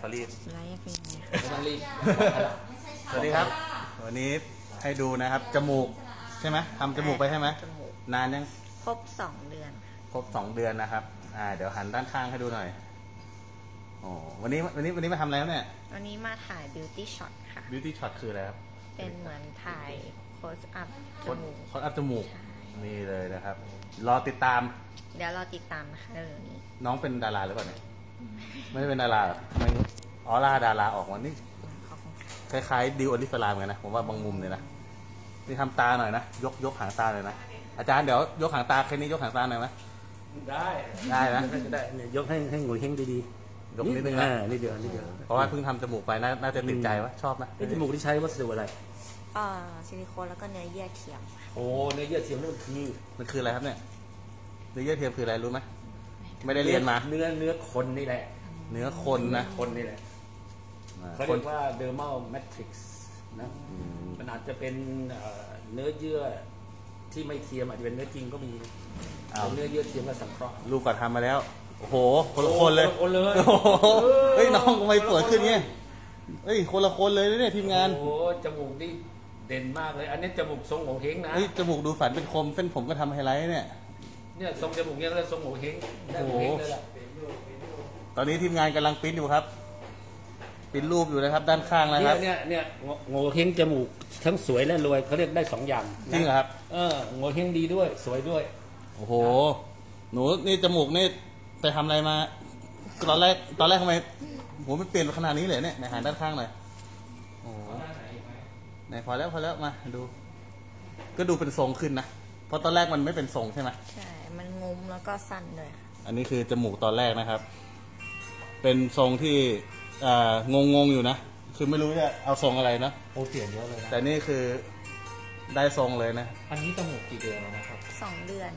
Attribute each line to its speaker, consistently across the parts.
Speaker 1: เขารีบ
Speaker 2: ไลฟ์เป็นไง
Speaker 3: ไม่ต้องรีบ
Speaker 1: สวัสดีครับวันนี้ให้ดูนะครับจมูกใช่ไหมทำจมูกไปใช่ไหมนานยัง
Speaker 2: ครบ2 เดือน
Speaker 1: ครบ2 เดือนนะครับเดี๋ยวหันด้านข้างให้ดูหน่อยโอ้วันนี้มาทำอะไรครับเนี่ย
Speaker 2: วันนี้มาถ่าย beauty shot ค่ะ
Speaker 1: beauty shot คืออะไรครับ
Speaker 2: เป็นเหมือนถ่าย close up จมูก
Speaker 1: close up จมูกนี่เลยนะครับรอติดตาม
Speaker 2: เดี๋ยวเราติดตามนะคะเรื่องนี้
Speaker 1: น้องเป็นดาราหรือเปล่าเนี่ยไม่ได้เป็นดาราหรอไม่ออร่าดาราออกวันนี้คล้ายๆดิวอลิสลามกันนะผมว่าบางมุมเลยนะนี่ทำตาหน่อยนะยกหางตาหน่อยนะอาจารย์เดี๋ยวยกหางตาแค่นี้ยกหางตาหน่อยไหม
Speaker 3: ได้
Speaker 1: นะ
Speaker 3: ได้เนี่ยยกให้หงุยเฮงดี
Speaker 1: ๆยกนิดนึงนะ
Speaker 3: นิดเดียว
Speaker 1: เพราะว่าเพิ่งทำจมูกไปน่าจะติดใจวะชอบไหม
Speaker 3: จมูกที่ใช้วัสดุอะไร
Speaker 2: ซิลิโคนแล้วก็เนื้อเยื่อเทียม
Speaker 3: โอ้เนื้อเยื่อเทียมนั่น
Speaker 1: มันคืออะไรครับเนี่ยเนื้อเยื่อเทียมคืออะไรรู้ไหมไม่ได้เรียนมา
Speaker 3: เนื้อคนนี่แหละ
Speaker 1: เนื้อคนนะ
Speaker 3: คนนี่แหละเขาเรียกว่า dermal matrix นะมันอาจจะเป็นเนื้อเยื่อที่ไม่เทียมอาจจะเป็นเนื้อจริงก็มีเนื้อเยื่อเทียมและสังเคราะห์
Speaker 1: ลูกก่อนทำมาแล้วโอ้โหคนละคนเลยเฮ้ยน้องทำไมสวยขึ้นเงี้ยเฮ้ยคนละคนเลยเนี่ยทีมงาน
Speaker 3: โอ้จมูกนี่เด่นมากเลยอันนี้จมูกทรงโง่เฮงนะ
Speaker 1: เฮ้ยจมูกดูฝันเป็นคมเส้นผมก็ทำไฮไลท์เนี่ย
Speaker 3: ทรงจมูกเนี่ยแล้วทรงโง่เฮงโอ้โห
Speaker 1: ตอนนี้ทีมงานกำลังปิ้นอยู่ครับปิ้นรูปอยู่นะครับด้านข้างนะครับ
Speaker 3: เนี่ยโง่เฮงจมูกทั้งสวยและรวยเขาเรียกได้2 อย่าง
Speaker 1: จริงเหรอครับ
Speaker 3: โง่เฮงดีด้วยสวยด้วย
Speaker 1: โอ้โหหนูนี่จมูกนี่ไปทำอะไรมาตอนแรกทำไมผมไม่เปลี่ยนขนาดนี้เลยเนี่ยในหันด้านข้างหน่อยโอ้ไหนพอแล้วมาดูก็ดูเป็นทรงขึ้นนะเพราะตอนแรกมันไม่เป็นทรงใช่ไหม
Speaker 2: ใช่มันงุ้มแล้วก็สั้นเลย
Speaker 1: อันนี้คือจมูกตอนแรกนะครับเป็นทรงที่งงอยู่นะคือไม่รู้จะเอาทรงอะไรนะ
Speaker 3: โอ้เปลี่ยนเยอะเลยนะ
Speaker 1: แต่นี่คือได้ทรงเลยนะ
Speaker 3: อันนี้จมูกกี่เดือนแล้วนะครับ
Speaker 2: 2 เดือน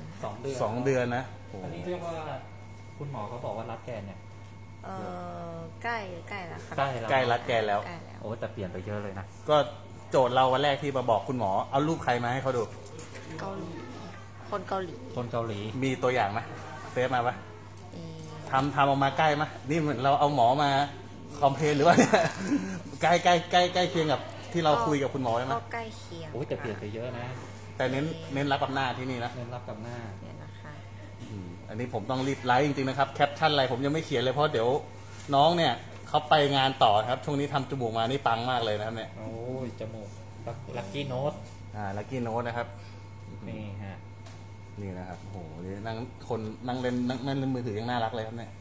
Speaker 1: 2 เดือนนะ
Speaker 3: อันนี้เรียกว่าคุณหมอเขาบอกว่ารัดแกนเนี่ย
Speaker 2: ใกล้แล้วค่ะ
Speaker 1: ใกล้รัดแกนแล้ว
Speaker 3: โอ้แต่เปลี่ยนไปเยอะเลยนะ
Speaker 1: ก็โจทย์เราวันแรกที่มาบอกคุณหมอเอารูปใครมาให้เขาดู
Speaker 2: เกาหลีคนเกาหลี
Speaker 1: มีตัวอย่างไหมเซฟมาปะทำออกมาใกล้ไหมนี่เหมือนเราเอาหมอมาคอมเพลนหรือว่าใกล้เคียงกับที่เราคุยกับคุณหมอใช่ไหม
Speaker 2: ก็ใกล้เคียง
Speaker 3: โอ้แต่เปลี่ยนไปเยอะนะ
Speaker 1: แต่เน้นรับกับหน้าที่นี่นะ
Speaker 3: เน้นรับกับหน้า
Speaker 2: เนี่ยนะคะ
Speaker 1: อันนี้ผมต้องรีบไลฟ์จริงๆนะครับแคปชั่นอะไรผมยังไม่เขียนเลยเพราะเดี๋ยวน้องเนี่ยเขาไปงานต่อครับช่วงนี้ทำจมูกมานี่ปังมากเลยนะครับเนี่ย
Speaker 3: โอ้ยจมูกลัคกี้โน้ต
Speaker 1: ลัคกี้โน้ตนะครับ
Speaker 3: นี่ฮะ
Speaker 1: นี่นะครับโอ้โหนั่งเล่นมือถือยังน่ารักเลยครับเนี่ย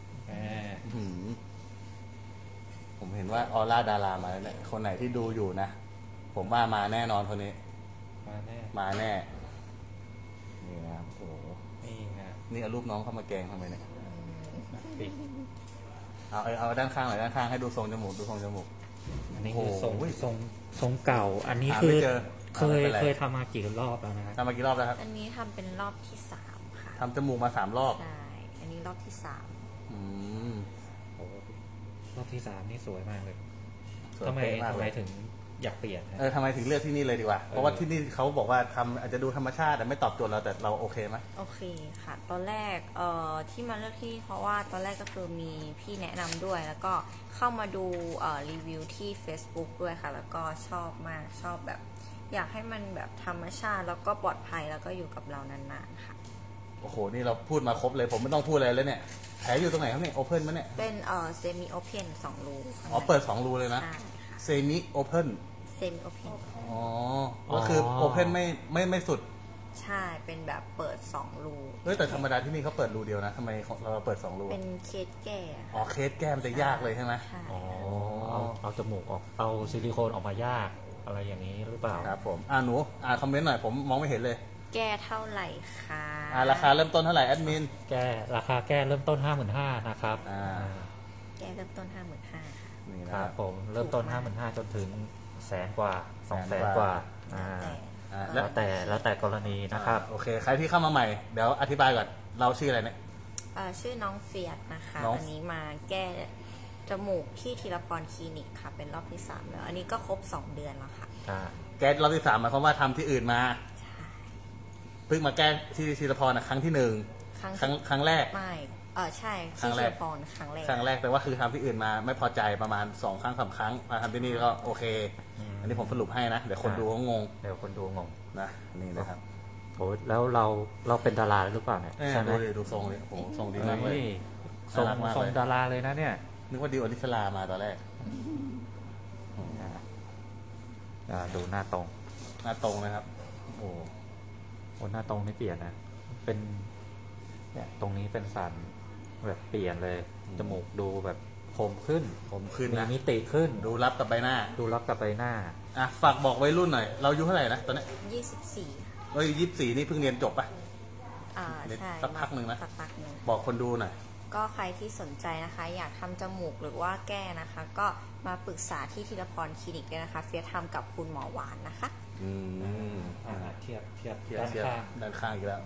Speaker 1: ผมเห็นว่าออร่าดารามาแล้วเนี่ยคนไหนที่ดูอยู่นะผมว่ามาแน่นอนคนนี้มาแน่นี่นะครับโอ้โหนี่เอารูปน้องเข้ามาแกงทำไมเนี่ยเอาด้านข้างหน่อยด้านข้างให้ดูทรงจมูก
Speaker 3: อันนี้คือทรงเก่าอันนี้คือเคยทำมากี่รอบแล้วนะครับ
Speaker 1: ทำมากี่รอบแล้วครับ
Speaker 2: อันนี้ทำเป็นรอบที่3ค่ะ
Speaker 1: ทำจมูกมา3 รอบ
Speaker 2: ใช่อันนี้รอบที่3
Speaker 3: รอบที่3นี่สวยมากเลยทำไมถึงอยากเปลี่ยน
Speaker 1: ทำไมถึงเลือกที่นี่เลยดีกว่าเพราะว่าที่นี่เขาบอกว่าอาจจะดูธรรมชาติแต่ไม่ตอบโจทย์เราแต่เราโอเคไหม
Speaker 2: โอเคค่ะตอนแรกที่มาเลือกที่เพราะว่าตอนแรกก็คือมีพี่แนะนำด้วยแล้วก็เข้ามาดูรีวิวที่ Facebook ด้วยค่ะแล้วก็ชอบมากชอบแบบอยากให้มันแบบธรรมชาติแล้วก็ปลอดภัยแล้วก็อยู่กับเรานานๆค่ะ
Speaker 1: โอ้โหนี่เราพูดมาครบเลยผมไม่ต้องพูดอะไรเลยเนี่ยแผลอยู่ตรงไหนครับเนี่ยโอเพนมั้ยเนี่ย
Speaker 2: เป็นเซมิโอเพน2 รู
Speaker 1: เปิด2 รูเลยนะเซมิโอเพนก็คือโอเพนไม่สุด
Speaker 2: ใช่เป็นแบบเปิด2 รู
Speaker 1: แต่ธรรมดาที่นี่เขาเปิดรูเดียวนะทำไมเราเปิด2 รู
Speaker 2: เป็นเคสแก้
Speaker 1: เคสแก้มันจะยากเลยใช่ไหม
Speaker 3: เอาจมูกออกเอาซิลิโคนออกมายากอะไรอย่างนี้หรือเปล่า
Speaker 1: ครับผมหนูคอมเมนต์หน่อยผมมองไม่เห็นเลย
Speaker 2: แก้เท่าไหร่คะ
Speaker 1: ราคาเริ่มต้นเท่าไหร่แอดมิน
Speaker 3: ราคาแก้เริ่มต้น 55,000 นะครับ
Speaker 2: แก้เริ่มต้น 55,000 ค่ะ
Speaker 3: ครับผมเริ่มต้น 55,000 จนถึง100,000 กว่า 200,000 กว่าแล้วแต่กรณีนะครับ
Speaker 1: โอเคใครที่เข้ามาใหม่เดี๋ยวอธิบายก่อนเราชื่ออะไรเนี่ย
Speaker 2: ชื่อน้องเฟียสนะคะอันนี้มาแก้จมูกที่ธีรพรคลินิกค่ะเป็นรอบที่3แล้วอันนี้ก็ครบ2 เดือนแล้วค่ะ
Speaker 1: แก้รอบที่3หมายความว่าทำที่อื่นมาเพิ่งมาแก้ที่ธีรพรครั้งที่1ครั้งแรก
Speaker 2: ไม่ใช่
Speaker 1: ครั้
Speaker 2: ที่
Speaker 1: งแร
Speaker 2: เชี
Speaker 1: ก
Speaker 2: ยร์พรครั้งแรก
Speaker 1: ครั้งแรกแต่ว่าคือทำที่อื่นมาไม่พอใจประมาณ2 ครั้ง 3 ครั้งมาทำที่นี่ก็โอเค อันนี้ผมสรุปให้นะเดี๋ยวคนดูเขางง
Speaker 4: เดี๋ยวคนดูงง
Speaker 1: นะนี่นะครับ
Speaker 4: โอ้แล้วเราเป็นดาราหรือเปล่าเนี่ยใช่ไหม
Speaker 1: ดูทรงเลยโอ้โหทรงดีมากเลย
Speaker 4: เฮ้ยทรง
Speaker 1: น่ารักมากเลย
Speaker 4: ทรงดาราเลยนะเนี่ย
Speaker 1: นึกว่าดิวอลิสลามาตอนแรก
Speaker 4: ดูหน้าตรง
Speaker 1: หน้าตรงนะครับโอ้
Speaker 4: โอ้หน้าตรงไม่เปลี่ยนนะเป็นเนี่ยตรงนี้เป็นสันแบบเปลี่ยนเลยจมูกดูแบบคมขึ้น
Speaker 1: ผมขึ้น
Speaker 4: มี
Speaker 1: นะ
Speaker 4: มิติขึ้น
Speaker 1: ดูรับกับใบหน้า
Speaker 4: ดูรับกับใบหน้า
Speaker 1: อ่ะฝากบอกวัยรุ่นหน่อยเราอายุเท่าไหร่นะตอนนี้
Speaker 2: 24
Speaker 1: เอ้ย24นี่เพิ่งเรียนจบปะ
Speaker 2: ใช่
Speaker 1: สักพักหนึ่งนะ
Speaker 2: สักพักหนึ่ง
Speaker 1: บอกคนดูหน่อย
Speaker 2: ก็ใครที่สนใจนะคะ อยากทำจมูกหรือว่าแก้นะคะ ก็มาปรึกษาที่ธีรพรคลินิกได้นะคะเฟียสทำกับคุณหมอหวานนะคะ
Speaker 4: เทียบ
Speaker 1: เทียบ
Speaker 4: ด้าน
Speaker 1: เทียบ
Speaker 4: ข้าง
Speaker 1: ด้านข้างอีกแล้ว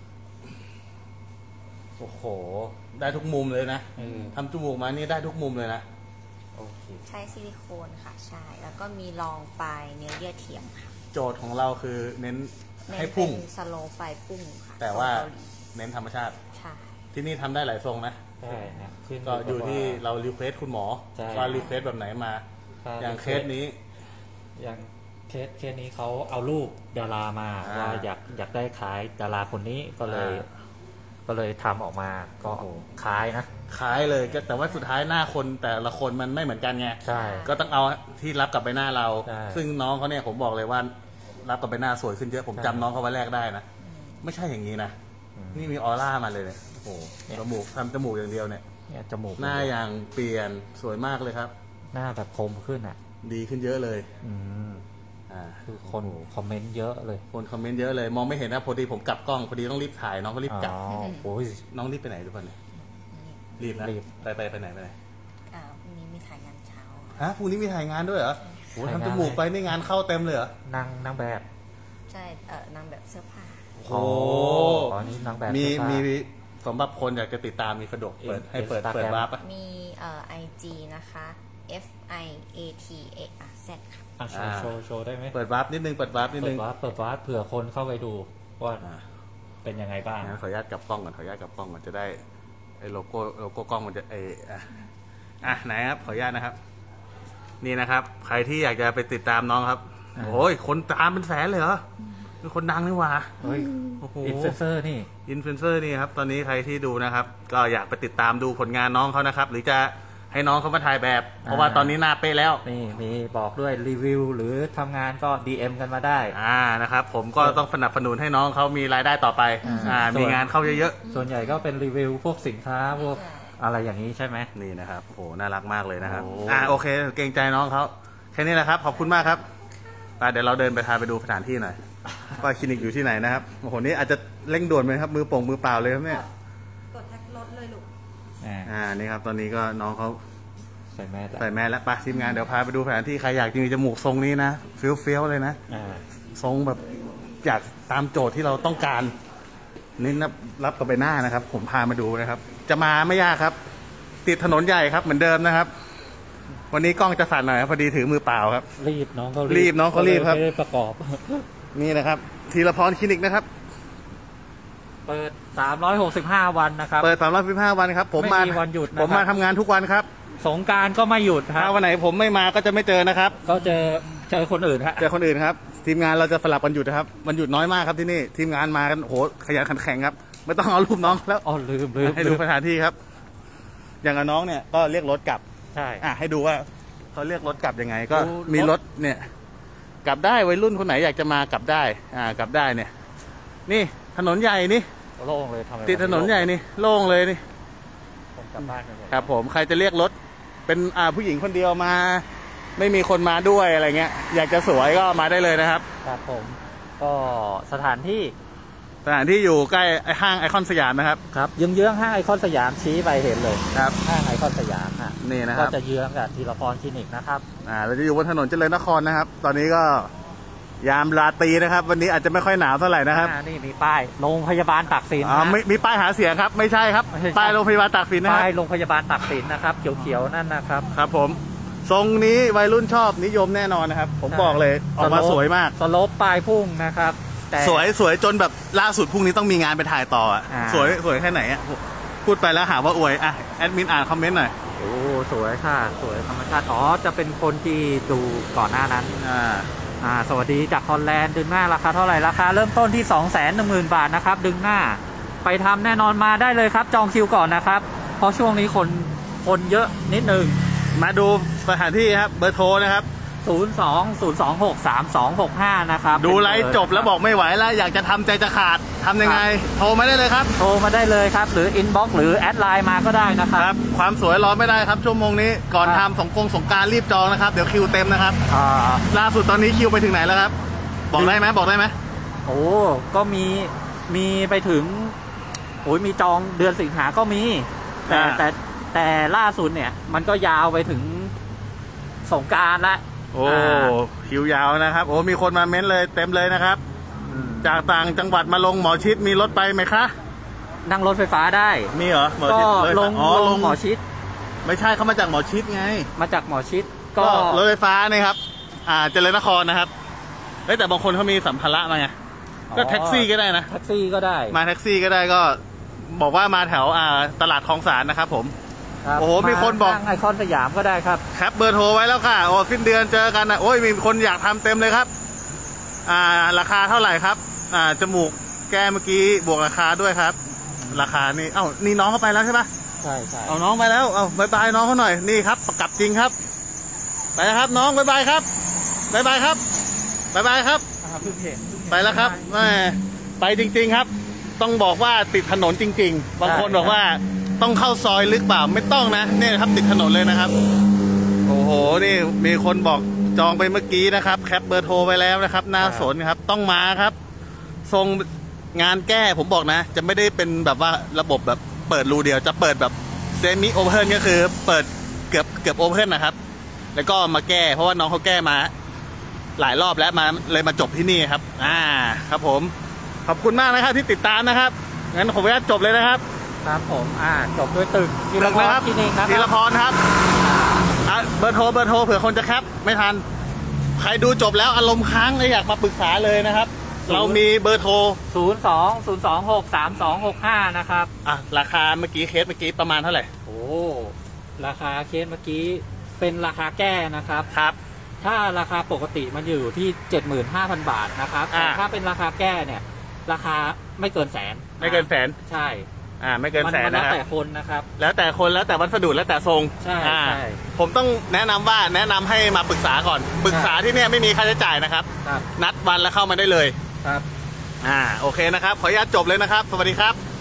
Speaker 1: โอ้โหได้ทุกมุมเลยนะทำจมูกมานี่ได้ทุกมุมเลยนะ
Speaker 4: โอเค
Speaker 2: ใช้ซิลิโคนค่ะใช่แล้วก็มีรองปลายเนื้อเยื่อเทียมค่ะ
Speaker 1: โจทย์ของเราคือเน้น
Speaker 2: เน้น
Speaker 1: ให้พุ่ง
Speaker 2: เป็นสโลว์ปลายพุ่งค่ะ
Speaker 1: แต่ว่า
Speaker 2: ทรงเกหลี
Speaker 1: เน้นธรรมชาติ
Speaker 2: ใช่
Speaker 1: ที่นี่ทำได้หลายทรงนะ
Speaker 4: ใช่นะขึ้น
Speaker 1: ก็อยู่ที่เรารีเควสคุณหมอ
Speaker 4: ใช่
Speaker 1: ว่ารีเควสแบบไหนมา
Speaker 4: ถ้า
Speaker 1: อย่างเคสนี้
Speaker 4: อย่างเคสนี้เขาเอารูปดารามา ว่าอยากได้คล้ายดาราคนนี้ก็เลยทำออกมาก็คล้ายนะ
Speaker 1: คล้ายเลยก็แต่ว่าสุดท้ายหน้าคนแต่ละคนมันไม่เหมือนกันไง
Speaker 4: ใช่
Speaker 1: ก็ต้องเอาที่รับกับใบหน้าเรา
Speaker 4: ใช่
Speaker 1: ซึ่งน้องเขาเนี่ยผมบอกเลยว่ารับกับใบหน้าสวยขึ้นเยอะผม
Speaker 4: ใช่
Speaker 1: จำน้องเขาวันแรกได้นะไม่ใช่อย่างนี้นะนี่มีออร่ามาเลยเนี่ยโอ้โหจมูกทำจมูกอย่างเดียวเนี่ย
Speaker 4: เนี่ยจมูก
Speaker 1: หน้าอย่างเปลี่ยนสวยมากเลยครับ
Speaker 4: หน้าแบบคมขึ้นอ่ะ
Speaker 1: ดีขึ้นเยอะเลย
Speaker 4: อืม
Speaker 1: อ่า
Speaker 4: คือคนคอมเมนต์เยอะเลย
Speaker 1: คนคอมเมนต์เยอะเลยมองไม่เห็นนะพอดีผมกลับกล้องพอดีต้องรีบถ่ายน้องก็รีบกลับ
Speaker 4: อ๋อโอ้ย
Speaker 1: น้องรีบไปไหนทุกคนเนี่ยรีบนะ
Speaker 4: รีบ
Speaker 1: ไปไหนไปไหน
Speaker 2: พรุ่งนี้มีถ่ายงานเช้า
Speaker 1: ฮะพรุ่งนี้มีถ่ายงานด้วยเหรอโอ้
Speaker 4: ถ่ายงาน
Speaker 1: ทำจมูกไปนี่งานเข้าเต็มเลยเหรอ
Speaker 4: นางแบบ
Speaker 2: ใช่นางแบบเสื้อผ้า
Speaker 1: โอ้
Speaker 4: อ๋อนี่นางแบบ
Speaker 1: มี
Speaker 4: เสื้อผ้า
Speaker 1: มีสำหรับคนอยากจะติดตามมีสะดวกเปิดให้เปิด
Speaker 4: Instagram
Speaker 1: วาร์ปอ่ะ
Speaker 2: มีIG นะคะ FIATARZ ค่ะ
Speaker 4: อ่ะโชว์ได้ไหม
Speaker 1: เปิดวาร์ปนิดนึงเปิดวาร์ปนิดนึง
Speaker 4: เปิดวาร์ปเผื่อคนเข้าไปดูว่าเป็นยังไงบ้าง
Speaker 1: งั้นขออนุญาตกลับกล้องก่อนขออนุญาตกลับกล้องก่อนจะได้ไอ้โลโก้กล้องมันจะไหนครับขออนุญาตนะครับ นี่นะครับ ใครที่อยากจะไปติดตามน้องครับโอ้ยคนตามเป็นแสนเลยเหรอเป็นคนดังนี่หว่า
Speaker 4: เฮ้ย
Speaker 1: โอ้โห
Speaker 4: อินฟลูเอนเซอร์นี่
Speaker 1: อินฟลูเอนเซอร์นี่ครับตอนนี้ใครที่ดูนะครับ ก็อยากไปติดตามดูผลงานน้องเขานะครับ หรือจะให้น้องเขามาถ่ายแบบ เพราะว่าตอนนี้หน้าเป๊ะแล้ว
Speaker 4: นี่มีบอกด้วยรีวิวหรือทำงานก็ DM กันมาได้
Speaker 1: นะครับผมก็ต้องสนับสนุนให้น้องเขามีรายได้ต่อไปมีงานเข้าเยอะ
Speaker 4: ส่วนใหญ่ก็เป็นรีวิวพวกสินค้าพวกอะไรอย่างนี้ใช่ไหม
Speaker 1: ๆนี่นะครับโอ้โหน่ารักมากเลยนะครับ
Speaker 4: โอ้
Speaker 1: โอเคเกรงใจน้องเขาแค่นี้แหละครับขอบคุณมากครับไปเดี๋ยวเราเดินไปพาไปดูสถานที่หน่อยว่าคลินิกอยู่ที่ไหนนะครับโอ้โหนี่อาจจะเร่งด่วนไหมครับมือเปล่าเลยครับเนี่ย
Speaker 2: กดแท็กรถเลยลูก
Speaker 1: นี่ครับตอนนี้ก็น้องเขา
Speaker 4: ใส่แมส
Speaker 1: ใส่แมสแล้วไปทีมงานเดี๋ยวพาไปดูสถานที่ใครอยากจะมีจมูกทรงนี้นะเฟี้ยวๆเลยนะ ทรงแบบอยากตามโจทย์ที่เราต้องการนี่นับรับกับใบหน้านะครับ ผมพามาดูนะครับ จะมาไม่ยากครับ ติดถนนใหญ่ครับเหมือนเดิมนะครับ วันนี้กล้องจะสั่นหน่อยครับพอดีถือมือเปล่าครับ
Speaker 4: รีบน้องเขา
Speaker 1: รีบน้องเขารีบครับ
Speaker 4: ไม่ได้ประกอบ
Speaker 1: นี่นะครับธีรพรคลินิกนะครับ
Speaker 4: เปิด 365 วันนะครับ
Speaker 1: เปิด315วันครับผม
Speaker 4: ไม่มีวันหยุดนะครับ
Speaker 1: ผมมาทำงานทุกวันครับ
Speaker 4: สงกรารก็ไม่หยุดครั
Speaker 1: ถ้า
Speaker 4: บ
Speaker 1: วันไหนผมไม่มาก็จะไม่เจอนะครับ
Speaker 4: ก็เจอคนอื่นฮะ
Speaker 1: เจอคนอื่นครับทีมงานเราจะสลับวันหยุดนะครับวันหยุดน้อยมากครับที่นี่ทีมงานมากันโหขยันขันแข็งครับไม่ต้องเอารูปน้องแล้ว
Speaker 4: อ๋อลืม
Speaker 1: ให้ดูสถานที่ครับ อย่างกับน้องเนี่ยก็เรียกรถกลับ
Speaker 4: ใช่
Speaker 1: ให้ดูว่าเขาเรียกรถกลับยังไง ก็
Speaker 4: ดูรถ
Speaker 1: มีรถเนี่ย กลับได้วัยรุ่นคนไหนอยากจะมากลับได้กลับได้เนี่ย นี่ถนนใหญ่นี่
Speaker 4: โล่งเลยทำไม
Speaker 1: ติดถนนใหญ่นี่โล่งเลยนี่
Speaker 4: คนกลับบ้านกันหมด
Speaker 1: ครับ ผมใครจะเรียกรถเป็นผู้หญิงคนเดียวมา ไม่มีคนมาด้วยอะไรเงี้ย อยากจะสวยก็มาได้เลยนะครับ
Speaker 4: ครับผมก็สถานที่
Speaker 1: สถานที่อยู่ใกล้ห้างไอคอนสยามนะครับ
Speaker 4: ครับเยื้องๆห้างไอคอนสยามชี้ไปเห็นเลย
Speaker 1: ครับ
Speaker 4: ห้างไอคอนสยามฮะ
Speaker 1: นี่นะค
Speaker 4: ก็
Speaker 1: รับ
Speaker 4: จะเยื้องกับธีรพรคลินิกนะครับ
Speaker 1: เราจะอยู่บนถนนเจริญนครนะครับ ตอนนี้ก็ยามราตรีนะครับ วันนี้อาจจะไม่ค่อยหนาวเท่าไหร่นะครับ
Speaker 4: นี่มีป้ายโรงพยาบาลตักสิน
Speaker 1: ไม่มีป้ายหาเสียงครับ ไม่ใช่ครับ
Speaker 4: ไม่ใช่
Speaker 1: ป้ายโรงพยาบาลตากสินนะค
Speaker 4: ป้า
Speaker 1: รั
Speaker 4: ย
Speaker 1: บ
Speaker 4: โรงพยาบาลตักสินนะครับเขียวๆนั่นนะครับ
Speaker 1: ครับผมทรงนี้วัยรุ่นชอบนิยมแน่นอนนะครับ ผมบอกเลยออกมาสวยมาก
Speaker 4: สโลปปลายพุ่งนะครับแต่
Speaker 1: สวยจนแบบล่าสุดพรุ่งนี้ต้องมีงานไปถ่ายต่ออ่ะ
Speaker 4: อ่า
Speaker 1: สวยแค่ไหนอ่ะพูดไปแล้วหาว่าอวยอ่ะแอดมินอ่านคอมเมนต์หน่อย
Speaker 4: โอ้สวยค่ะสวยธรรมชาติอ๋อจะเป็นคนที่ดูก่อนหน้านั้นสวัสดีจากฮอลแลนด์ดึงหน้าราคาเท่าไหร่ราคาเริ่มต้นที่ 210,000 บาทนะครับดึงหน้าไปทำแน่นอนมาได้เลยครับจองคิวก่อนนะครับเพราะช่วงนี้คนเยอะนิดนึง
Speaker 1: มาดูสถานที่ครับเบอร์โทรนะครับ
Speaker 4: 02-026-3265นะครับ
Speaker 1: ดูไลฟ์จบแล้วบอกไม่ไหวแล้วอยากจะทำใจจะขาดทำยังไงโทรมาได้เลยครับ
Speaker 4: โทรมาได้เลยครับหรืออินบ็อกซ์หรือแอดไลน์มาก็ได้นะครับ
Speaker 1: ความสวยรอไม่ได้ครับชั่วโมงนี้ก่อนทำสงกรานต์รีบจองนะครับเดี๋ยวคิวเต็มนะครับล่าสุดตอนนี้คิวไปถึงไหนแล้วครับบอกได้ไหม
Speaker 4: โอ้ก็มีไปถึงโอ้ยมีจองเดือนสิงหาก็มีแต่ล่าสุดเนี่ยมันก็ยาวไปถึงสงกรานต์ละ
Speaker 1: โอ้คิวยาวนะครับโอ้มีคนมาเม้นเลยเต็มเลยนะครับจากต่างจังหวัดมาลงหมอชิดมีรถไปไหมคะ
Speaker 4: นั่งรถไฟฟ้าได้
Speaker 1: มีเหรอหมอชิด
Speaker 4: ลงหมอชิด
Speaker 1: ไม่ใช่เขามาจากหมอชิดไง
Speaker 4: มาจากหมอชิด
Speaker 1: ก็รถไฟฟ้านี่ครับเจริญนครนะครับแต่บางคนเขามีสัมภาระมาไงก็แท็กซี่ก็ได้นะ
Speaker 4: แท็กซี่ก็ได้
Speaker 1: มาแท็กซี่ก็ได้ก็บอกว่ามาแถวตลาดคลองสานนะครับผมโอ้โหมีคนบอก
Speaker 4: ไอคอนสยามก็ได้ครับ
Speaker 1: ครับเบอร์โทรไว้แล้วค่ะโอ้สิ้นเดือนเจอกันนะโอ้ยมีคนอยากทำเต็มเลยครับราคาเท่าไหร่ครับจมูกแก้เมื่อกี้บวกราคาด้วยครับราคานี่นี่น้องเขาไปแล้วใช่ปะ
Speaker 4: ใช่
Speaker 1: เอาน้องไปแล้วบายบายน้องเขาหน่อยนี่ครับประกับจริงครับไปแล้วครับน้องบายบายครับบายบายครับบายบายครับไปแล้วครับไปจริงๆครับต้องบอกว่าติดถนนจริงๆบางคนบอกว่าต้องเข้าซอยลึกเปล่าไม่ต้องนะนี่ครับติดถนนเลยนะครับโอ้โหนี่มีคนบอกจองไปเมื่อกี้นะครับแคปเบอร์โทรไปแล้วนะครับน่าสนครับต้องมาครับทรงงานแก้ผมบอกนะจะไม่ได้เป็นแบบว่าระบบแบบเปิดรูเดียวจะเปิดแบบเซมิโอเพนก็คือเปิดเกือบโอเพนนะครับแล้วก็มาแก้เพราะว่าน้องเขาแก้มาหลายรอบแล้วเลยมาจบที่นี่ครับครับผมขอบคุณมากนะครับที่ติดตามนะครับงั้นผมจะจบเลยนะครับ
Speaker 4: ครับผมจบด้วยตึก
Speaker 1: นะครับธีรพรครับเบอร์โทรเผื่อคนจะแคปไม่ทันใครดูจบแล้วอารมณ์ค้างเลยอยากมาปรึกษาเลยนะครับเรามีเบอร์โทร
Speaker 4: 02-026-3265นะครับ
Speaker 1: ราคาเมื่อกี้เคสเมื่อกี้ประมาณเท่าไหร่
Speaker 4: โอ้ราคาเคสเมื่อกี้เป็นราคาแก้นะครับ
Speaker 1: ครับ
Speaker 4: ถ้าราคาปกติมันอยู่ที่ 75,000 บาทนะครับแต่ถ้าเป็นราคาแก้เนี่ยราคาไม่เกินแสน
Speaker 1: ไม่เกินแสน
Speaker 4: ใช่
Speaker 1: ไม่เกินแสนนะครับ
Speaker 4: แล้วแต่คนนะครับ
Speaker 1: แล้วแต่คนแล้วแต่วัสดุแล้วแต่ทรง
Speaker 4: ใช่
Speaker 1: ผมต้องแนะนำให้มาปรึกษาก่อนปรึกษาที่เนี่ยไม่มีค่าใช้จ่ายนะครับนัดวันแล้วเข้ามาได้เลย
Speaker 4: ครับ
Speaker 1: โอเคนะครับขออนุญาตจบเลยนะครับสวัสดีครับ